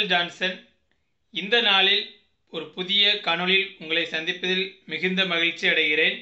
Michael Johnson. இந்த நாளில் ஒரு புதிய காணொளியில் உங்களை சந்திப்பதில் மிகுந்த மகிழ்ச்சி அடைகிறேன்.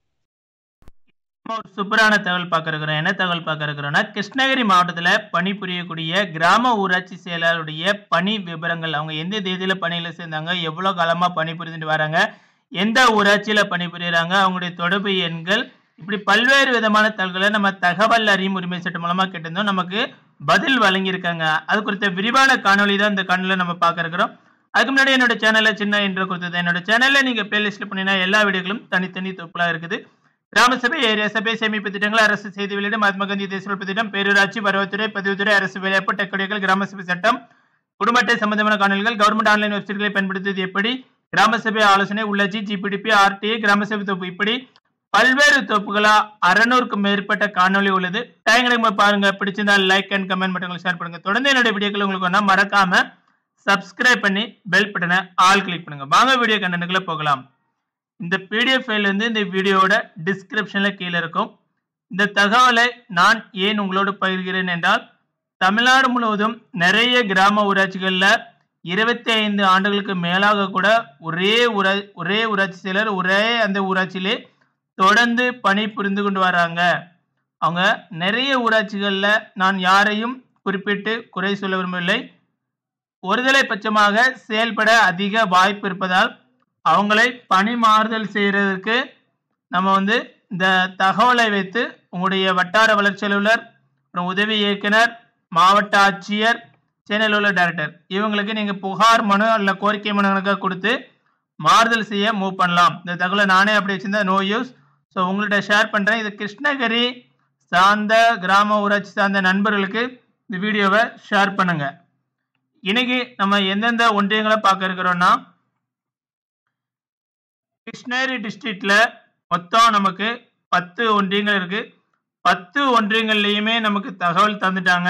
ஒரு சூப்பரான தகவல் பார்க்க இருக்கிறோம். என்ன தகவல் பார்க்க இருக்கிறோம்னா, கிருஷ்ணகிரி மாவட்டத்தில் பணிபுரியக்கூடிய கிராம ஊராட்சி செயலாளருடைய பணி விவரங்கள், அவங்க எந்த தேதியில் பணியில் சேர்ந்தாங்க, எவ்வளோ காலமாக பணிபுரிந்துட்டு வராங்க, எந்த ஊராட்சியில் பணிபுரியுறாங்க, அவங்களுடைய தொடர்பு எண்கள், இப்படி பல்வேறு விதமான தகவல்களை நம்ம தகவல் அறியும் உரிமை சட்டம் மூலமாக கேட்டிருந்தோம். நமக்கு பதில் வழங்கியிருக்காங்க. அது குறித்த விரிவான காணொலி தான் இந்த காணொலியில் நம்ம பார்க்க இருக்கிறோம். அதுக்கு முன்னாடி என்னோட சேனலில் சின்ன இன்ட்ரோ கொடுத்தது. என்னோட சேனலில் நீங்கள் பிளேலிஸ்ட்டில் பண்ணினா எல்லா வீடியோக்களும் தனித்தனி தொகுப்புலாம் இருக்குது. கிராம சபை, ஏரியா சபை, சேமிப்பு திட்டங்கள், அரசு செய்தி வெளியீடு, மகாத்மா காந்தி தேசிய திட்டம், பேரூராட்சி, வருவாய்த்துறை, பதிவுத்துறை, அரசு வேலைவாய்ப்பு, டெக்கடிகள், கிராம சபை சட்டம், குடும்ப அட்டை சம்பந்தமான காணொலிகள், கவர்மெண்ட் ஆன்லைன் வெப்சைட்களை பயன்படுத்துவது எப்படி, கிராம சபை ஆலோசனை, உள்ளாட்சி, ஜிபிடிபி, ஆர்டிஐ, கிராம சபை தொகுப்பு, இப்படி பல்வேறு தொகுப்புகளா 600க்கும் மேற்பட்ட காணொலி உள்ளது. டைம் பாருங்க. பிடிச்சிருந்தா லைக் அண்ட் கமெண்ட் பட்டங்களை ஷேர் பண்ணுங்க. தொடர்ந்து என்னுடைய வீடியோக்கள் உங்களுக்கு வேணா மறக்காம சப்ஸ்கிரைப் பண்ணி பெல் பட்டனை ஆல் கிளிக் பண்ணுங்க. வாங்க வீடியோ கண்டென்ட்குள்ள போகலாம். இந்த பிடிஎஃப் ஃபைல் வந்து இந்த வீடியோவோட டிஸ்கிரிப்ஷன்ல கீழே இருக்கும். இந்த தகவலை நான் ஏன் உங்களோடு பகிர்கிறேன் என்றால், தமிழ்நாடு முழுவதும் நிறைய கிராம ஊராட்சிகளில் 25 ஆண்டுகளுக்கு மேலாக கூட ஒரே ஊராட்சி செயலர் ஒரே அந்த ஊராட்சியிலே தொடர்ந்து பணி புரிந்து கொண்டு வராங்க. அவங்க நிறைய ஊராட்சிகளில் நான் யாரையும் குறிப்பிட்டு குறை சொல்ல விரும்பவில்லை. ஒருதலை பட்சமாக செயல்பட அதிக வாய்ப்பு இருப்பதால் அவங்களை பணி மாறுதல் செய்கிறதுக்கு நம்ம வந்து இந்த தகவலை வைத்து உங்களுடைய வட்டார வளர்ச்சி அலுவலர், அப்புறம் உதவி இயக்குனர், மாவட்ட ஆட்சியர், சேனல் உள்ள டைரக்டர், இவங்களுக்கு நீங்கள் புகார் மனு அல்ல கோரிக்கை மனுக்காக கொடுத்து மாறுதல் செய்ய மூவ் பண்ணலாம். இந்த தகவலை நானே அப்படி வச்சிருந்தா நோ யூஸ். ஸோ உங்கள்கிட்ட ஷேர் பண்ணுறேன். இது கிருஷ்ணகிரி சார்ந்த கிராம ஊராட்சி சார்ந்த நண்பர்களுக்கு இந்த வீடியோவை ஷேர் பண்ணுங்க. இன்னைக்கு நம்ம எந்தெந்த ஒன்றியங்களை பார்க்க இருக்கிறோம்னா, கிருஷ்ணகிரி டிஸ்ட்ரிக்ட்ல மொத்தம் நமக்கு 10 ஒன்றியங்கள் இருக்கு. 10 ஒன்றியங்கள்லையுமே நமக்கு தகவல் தந்துட்டாங்க.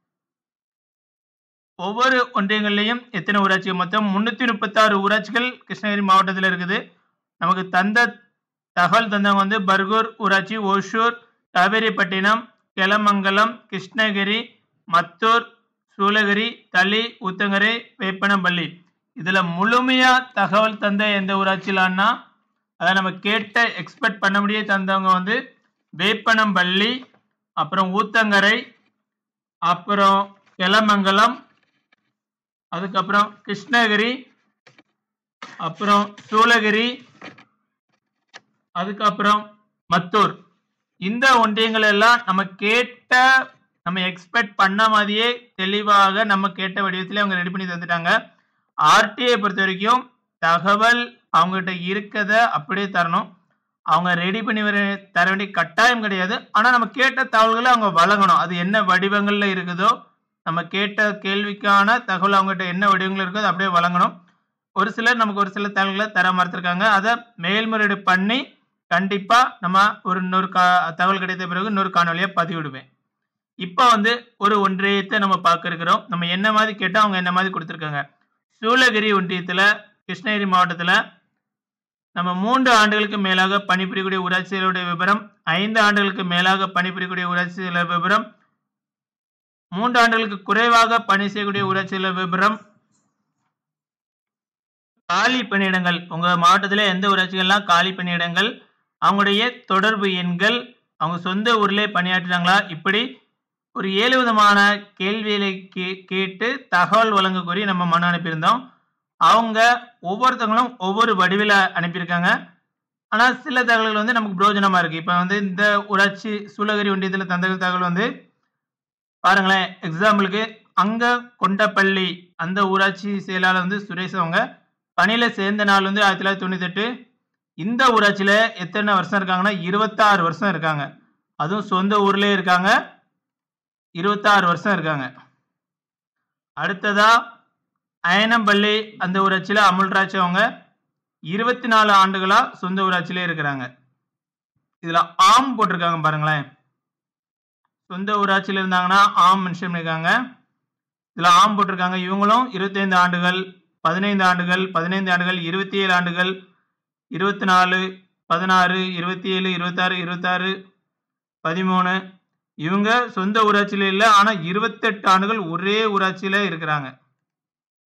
ஒவ்வொரு ஒன்றியங்கள்லையும் எத்தனை ஊராட்சி, மொத்தம் 336 ஊராட்சிகள் கிருஷ்ணகிரி மாவட்டத்தில் இருக்குது. நமக்கு தகவல் தந்தவங்க வந்து பர்கூர் ஊராட்சி, ஓசூர், காவேரிப்பட்டினம், கெலமங்கலம், கிருஷ்ணகிரி, மத்தூர், சூளகிரி, தளி, ஊத்தங்கரை, வேப்பனப்பள்ளி. இதில் முழுமையாக தகவல் தந்த எந்த ஊராட்சியிலான்னா, அதை நம்ம கேட்ட எக்ஸ்பெக்ட் பண்ண முடிய தந்தவங்க வந்து வேப்பனப்பள்ளி, அப்புறம் ஊத்தங்கரை, அப்புறம் கெலமங்கலம், அதுக்கப்புறம் கிருஷ்ணகிரி, அப்புறம் சூளகிரி, அதுக்கப்புறம் மத்தூர். இந்த ஒன்றியங்கள் எல்லாம் நம்ம எக்ஸ்பெக்ட் பண்ண மாதிரியே தெளிவாக நம்ம கேட்ட வடிவத்திலே அவங்க ரெடி பண்ணி தந்துட்டாங்க. ஆர்டிஐ பொறுத்த வரைக்கும் தகவல் அவங்ககிட்ட இருக்கத அப்படியே தரணும். அவங்க ரெடி பண்ணி தர வேண்டிய கட்டாயம் கிடையாது. ஆனால் நம்ம கேட்ட தகவல்களை அவங்க வழங்கணும். அது என்ன வடிவங்களில் இருக்குதோ, நம்ம கேட்ட கேள்விக்கான தகவல் அவங்ககிட்ட என்ன வடிவங்கள் இருக்கோ அதை அப்படியே வழங்கணும். ஒரு சிலர் நமக்கு ஒரு சில தகவல்களை தர மறுத்திருக்காங்க. அதை மேல்முறையீடு பண்ணி கண்டிப்பாக நம்ம இன்னொரு தகவல் கிடைத்த பிறகு இன்னொரு காணொலியை பதிவிடுவேன். இப்போ வந்து ஒரு ஒன்றியத்தை நம்ம பார்க்க இருக்கிறோம். நம்ம என்ன மாதிரி கேட்டால் அவங்க என்ன மாதிரி கொடுத்துருக்காங்க. சூளகிரி ஒன்றியத்தில் கிருஷ்ணகிரி மாவட்டத்தில் நம்ம 3 ஆண்டுகளுக்கு மேலாக பணிபுரியக்கூடிய ஊராட்சி செயலருடைய விவரம், 5 ஆண்டுகளுக்கு மேலாக பணிபுரியக்கூடிய ஊராட்சி செயலர் விவரம், 3 ஆண்டுகளுக்கு குறைவாக பணி செய்யக்கூடிய ஊராட்சி செயலர் விவரம், காலி பணியிடங்கள், உங்கள் மாவட்டத்தில் எந்த ஊராட்சிகள்லாம் காலி பணியிடங்கள், அவங்களுடைய தொடர்பு எண்கள், அவங்க சொந்த ஊர்லேயே பணியாற்றுறாங்களா, இப்படி ஒரு 7 விதமான கேள்விகளை கேட்டு தகவல் வழங்க கோரி நம்ம மனு அனுப்பியிருந்தோம். அவங்க ஒவ்வொருத்தவங்களும் ஒவ்வொரு வடிவில் அனுப்பியிருக்காங்க. ஆனால் சில தகவல்கள் வந்து நமக்கு பிரயோஜனமாக இருக்குது. இப்போ வந்து இந்த ஊராட்சி சூளகிரி ஒன்றியத்தில் தந்த தகவல் வந்து பாருங்களேன். எக்ஸாம்பிளுக்கு அங்கே கொண்டப்பள்ளி அந்த ஊராட்சி செயலாளர் வந்து சுரேஷ், அவங்க பணியில் சேர்ந்த நாள் வந்து 1998. இந்த ஊராட்சியில் எத்தனை வருஷம் இருக்காங்கன்னா 26 வருஷம் இருக்காங்க. அதுவும் சொந்த ஊர்லேயே இருக்காங்க, 26 வருஷம் இருக்காங்க. அடுத்ததா அயனம்பள்ளி அந்த ஊராட்சியில் அமுல்ராஜ், அவங்க 24 ஆண்டுகளாக சொந்த ஊராட்சியிலே இருக்கிறாங்க. இதில் ஆம் போட்டிருக்காங்க பாருங்களேன். சொந்த ஊராட்சியில் இருந்தாங்கன்னா ஆம் மென்ஷன் பண்ணியிருக்காங்க. இதில் ஆம் போட்டிருக்காங்க. இவங்களும் 25 ஆண்டுகள், 15 ஆண்டுகள், 15 ஆண்டுகள், 27 ஆண்டுகள், 24, 16, 27, 26, 26, 13. இவங்க சொந்த ஊராட்சியில் இல்லை, ஆனால் 28 ஆண்டுகள் ஒரே ஊராட்சியில் இருக்கிறாங்க.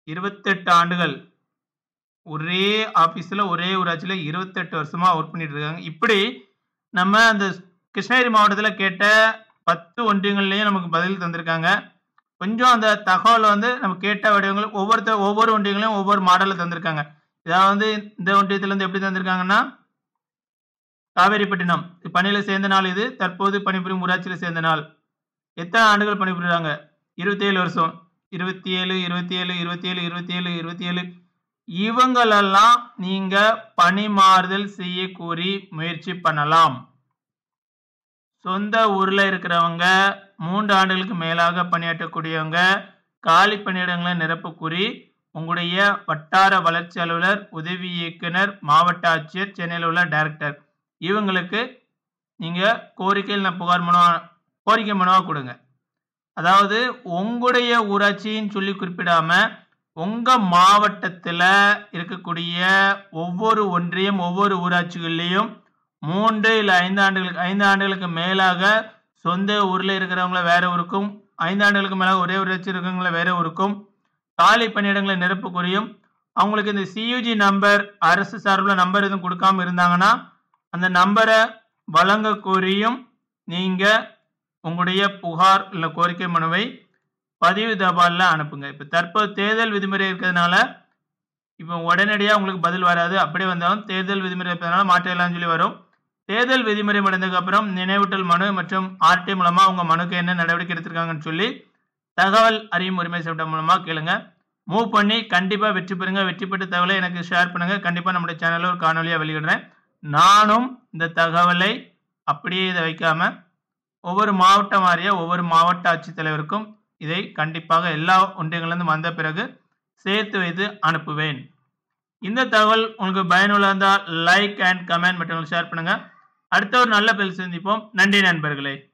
28 ஆண்டுகள் ஒரே ஆபீஸ்ல ஒரே ஊராட்சியில 28 வருஷமா ஒர்க் பண்ணிட்டு இருக்காங்க. இப்படி நம்ம அந்த கிருஷ்ணகிரி மாவட்டத்துல கேட்ட 10 ஒன்றியங்கள்லயும் நமக்கு பதில் தந்திருக்காங்க. கொஞ்சம் அந்த தகவல் வந்து நம்ம கேட்ட வடிவங்கள் ஒவ்வொரு ஒன்றியங்களையும் ஒவ்வொரு மாடல்ல தந்திருக்காங்க. இதாவது இந்த ஒன்றியத்துல இருந்து எப்படி தந்திருக்காங்கன்னா, காவேரிப்பட்டினம் பணியில சேர்ந்த நாள் இது. தற்போது பணிபுரியும் ஊராட்சியில சேர்ந்த நாள். எத்தனை ஆண்டுகள் பணிபுரிறாங்க? 27 வருஷம். 27, 27, 27, 27, 27 இவங்களெல்லாம் நீங்க பணி மாறுதல் செய்ய கோரி முயற்சி பண்ணலாம். சொந்த ஊர்ல இருக்கிறவங்க 3 ஆண்டுகளுக்கு மேலாக பணியாற்றக்கூடியவங்க காலி பணியிடங்களை நிரப்ப கோரி உங்களுடைய வட்டார வளர்ச்சி அலுவலர், உதவி இயக்குனர், மாவட்ட ஆட்சியர், சென்னையில் உள்ள டைரக்டர் இவங்களுக்கு நீங்க கோரிக்கை மனுவா கொடுங்க. அதாவது உங்களுடைய ஊராட்சின்னு சொல்லி குறிப்பிடாம உங்க மாவட்டத்துல இருக்கக்கூடிய ஒவ்வொரு ஒன்றியம் ஒவ்வொரு ஊராட்சிகள்லயும் 3 இல்ல 5 ஆண்டுகளுக்கு மேலாக சொந்த ஊர்ல இருக்கிறவங்கள வேற ஊருக்கும், 5 ஆண்டுகளுக்கு மேலாக ஒரே ஊராட்சி இருக்கிறவங்கள வேற ஊருக்கும் காலி பணியிடங்களை நிரப்பு கோரியும் அவங்களுக்கு இந்த சியூஜி நம்பர் அரசு சார்பில் நம்பர் எதுவும் கொடுக்காம இருந்தாங்கன்னா அந்த நம்பரை வழங்க கோரியும் நீங்க உங்களுடைய புகார் இல்ல கோரிக்கை மனுவை பதிவு தபால்ல அனுப்புங்க. இப்ப தற்போது தேர்தல் விதிமுறை இருக்கிறதுனால இப்ப உடனடியா உங்களுக்கு பதில் வராது. அப்படியே வந்தாலும் தேர்தல் விதிமுறை இருப்பதனால மாற்றலாம் சொல்லி வரும். தேர்தல் விதிமுறை முடிந்ததுக்கு அப்புறம் நினைவூட்டல் மனு மற்றும் ஆர்டி மூலமா உங்க மனுக்கு என்ன நடவடிக்கை எடுத்திருக்காங்கன்னு சொல்லி தகவல் அறியும் உரிமை சட்டம் மூலமா கேளுங்க. மூவ் பண்ணி கண்டிப்பா வெற்றி பெறுங்க. வெற்றி பெற்ற தகவலை எனக்கு ஷேர் பண்ணுங்க. கண்டிப்பா நம்முடைய சேனல்ல ஒரு காணொலியா வெளியிடுறேன். நானும் இந்த தகவலை அப்படியே இதை வைக்காம ஒவ்வொரு மாவட்டம் வாரியா ஒவ்வொரு மாவட்ட ஆட்சித்தலைவருக்கும் இதை கண்டிப்பாக எல்லா ஒன்றியங்களிலிருந்து வந்த பிறகு சேர்த்து வைத்து அனுப்புவேன். இந்த தகவல் உங்களுக்கு பயனுள்ள இருந்தால் லைக் அண்ட் கமெண்ட் மற்றும் ஷேர் பண்ணுங்க. அடுத்த ஒரு நல்ல பதில் சந்திப்போம். நன்றி நண்பர்களே.